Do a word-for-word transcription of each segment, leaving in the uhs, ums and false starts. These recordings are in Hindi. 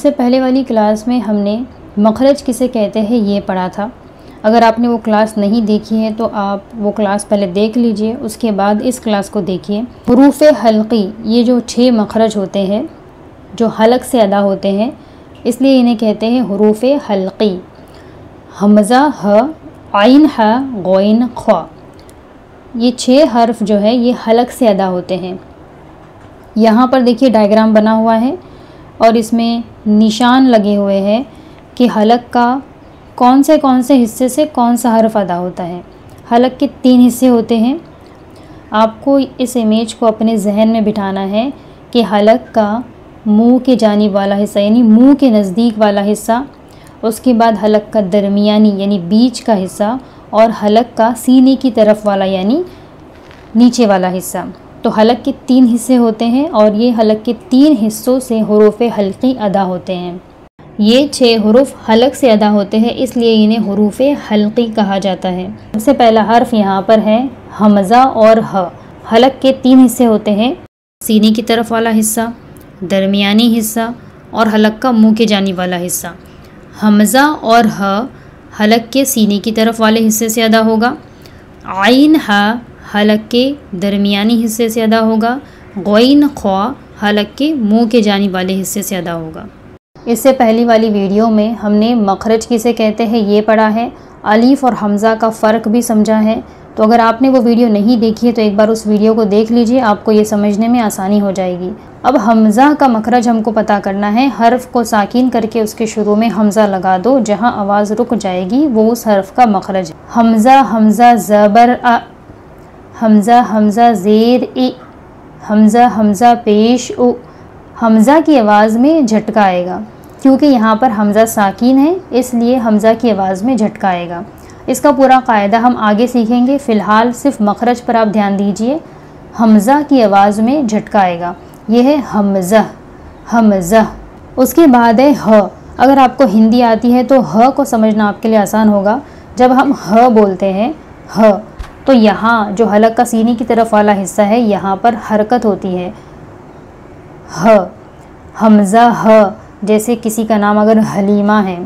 इससे पहले वाली क्लास में हमने मखरज किसे कहते हैं ये पढ़ा था। अगर आपने वो क्लास नहीं देखी है तो आप वो क्लास पहले देख लीजिए, उसके बाद इस क्लास को देखिए। हुरूफ हल्की, ये जो छः मखरज होते हैं जो हलक से अदा होते हैं, इसलिए इन्हें कहते हैं हुरूफ हल्की। हमज़ा, ह, आइन, हा, गौइन, ख्वा, ये छः हर्फ जो है ये हलक से अदा होते हैं। यहाँ पर देखिए डायग्राम बना हुआ है और इसमें निशान लगे हुए हैं कि हलक का कौन से कौन से हिस्से से कौन सा हर्फ अदा होता है। हलक के तीन हिस्से होते हैं। आपको इस इमेज को अपने जहन में बिठाना है कि हलक का मुंह के जानिब वाला हिस्सा यानी मुंह के नज़दीक वाला हिस्सा, उसके बाद हलक का दरमियानी यानी बीच का हिस्सा, और हलक का सीने की तरफ वाला यानी नीचे वाला हिस्सा। तो हलक के तीन हिस्से होते हैं और ये हलक के तीन हिस्सों से हुरूफ हल्की अदा होते हैं। ये छः हुरूफ हलक से अदा होते हैं, इसलिए इन्हें हुरूफ हल्की कहा जाता है। सबसे पहला हर्फ यहाँ पर है हमज़ा और ह। हलक के तीन हिस्से होते हैं, सीने की तरफ वाला हिस्सा, दरमियानी हिस्सा और हलक का मुंह के जानिब वाला हिस्सा। हमज़ा और ह हलक के सीने की तरफ वाले हिस्से से अदा होगा। आइन, हा हलक के दरमियानी हिस्से से अदा होगा। गौइन, ख्वा हलक के मुंह के जानिब वाले हिस्से से अदा होगा। इससे पहली वाली वीडियो में हमने मखरज किसे कहते हैं ये पढ़ा है, अलीफ और हमज़ा का फ़र्क भी समझा है। तो अगर आपने वो वीडियो नहीं देखी है तो एक बार उस वीडियो को देख लीजिए, आपको ये समझने में आसानी हो जाएगी। अब हमज़ा का मखरज हमको पता करना है। हर्फ को साकिन करके उसके शुरू में हमज़ा लगा दो, जहाँ आवाज़ रुक जाएगी वो उस हर्फ का मखरज है। हमज़ा, हमज़ा ज़बर अ, हमज़ा, हमज़ा ज़ेर इ, हमज़ा, हमज़ा पेश उ। हमज़ा की आवाज़ में झटका आएगा, क्योंकि यहाँ पर हमज़ा साकिन है इसलिए हमज़ा की आवाज़ में झटका आएगा। इसका पूरा कायदा हम आगे सीखेंगे, फ़िलहाल सिर्फ मखरज पर आप ध्यान दीजिए। हमज़ा की आवाज़ में झटका आएगा, ये है हमज़ा, हमज़ा। उसके बाद है ह। अगर आपको हिंदी आती है तो ह को समझना आपके लिए आसान होगा। जब हम ह बोलते हैं ह, तो यहाँ जो हलक का सीने की तरफ वाला हिस्सा है यहाँ पर हरकत होती है। ह, हमज़ा ह। जैसे किसी का नाम अगर हलीमा है,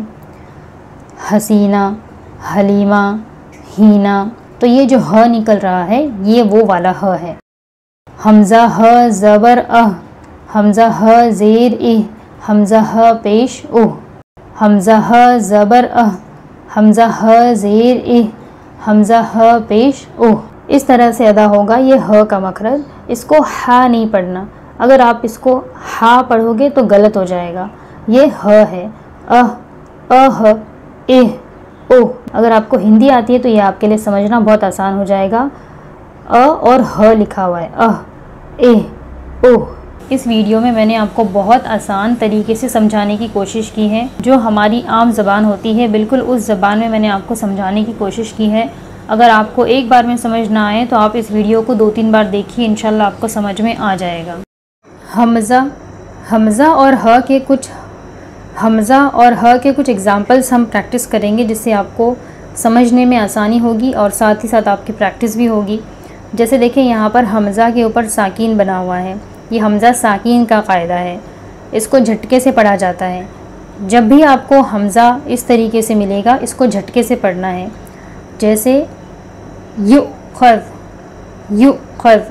हसीना, हलीमा, हीना, तो ये जो ह निकल रहा है ये वो वाला ह है। हमज़ा ह ज़बर अह, हमज़ा ह ज़ेर इह, हमज़ा ह पेश उह, हमज़ा ह ज़बर अह, हमज़ा ह ज़ेर इह, हमज़ा ह पेश उह। इस तरह से अदा होगा ये ह का मखरज। इसको हा नहीं पढ़ना, अगर आप इसको हा पढ़ोगे तो गलत हो जाएगा। ये ह है, अह, अह, एह, ओह। अगर आपको हिंदी आती है तो ये आपके लिए समझना बहुत आसान हो जाएगा। अ और ह लिखा हुआ है, अह, एह, ओह। इस वीडियो में मैंने आपको बहुत आसान तरीके से समझाने की कोशिश की है। जो हमारी आम ज़बान होती है बिल्कुल उस ज़बान में मैंने आपको समझाने की कोशिश की है। अगर आपको एक बार में समझ ना आए तो आप इस वीडियो को दो तीन बार देखिए, इंशाल्लाह आपको समझ में आ जाएगा। हमज़ा, हमज़ा और ह के कुछ हमज़ा और ह के कुछ एग्ज़ाम्पल्स हम प्रैक्टिस करेंगे, जिससे आपको समझने में आसानी होगी और साथ ही साथ आपकी प्रैक्टिस भी होगी। जैसे देखें यहाँ पर हमज़ा के ऊपर साकिन बना हुआ है, ये हमज़ा साकिन का कायदा है, इसको झटके से पढ़ा जाता है। जब भी आपको हमज़ा इस तरीके से मिलेगा इसको झटके से पढ़ना है। जैसे यु खज़, यु खज़,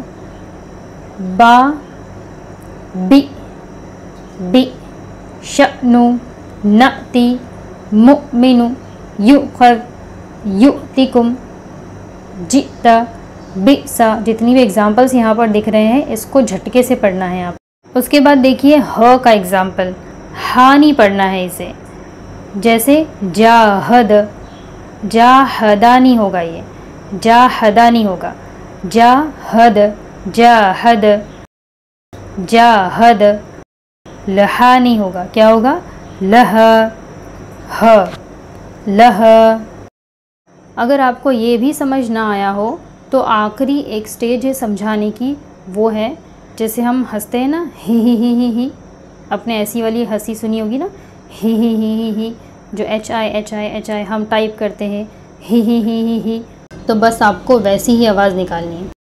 बा, बी, बी, शअनु, नअती, मुअमिनु, युखज़, युतिकुम, जिता, बिसा। जितनी भी एग्जाम्पल्स यहाँ पर दिख रहे हैं इसको झटके से पढ़ना है आप। उसके बाद देखिए ह का एग्ज़ाम्पल, हा नहीं पढ़ना है इसे। जैसे जाहद, जाहदा नहीं होगा, ये जाहदा नहीं होगा, जाहद, जाहद, जाहद। लहा नहीं होगा, क्या होगा, लह, ह, लह। अगर आपको ये भी समझ ना आया हो तो आखिरी एक स्टेज है समझाने की, वो है जैसे हम हंसते हैं ना, ही ही ही ही ही, आपने ऐसी वाली हंसी सुनी होगी ना, ही ही ही ही ही, जो H I H I H I हम टाइप करते हैं, ही ही ही ही ही, तो बस आपको वैसी ही आवाज़ निकालनी है।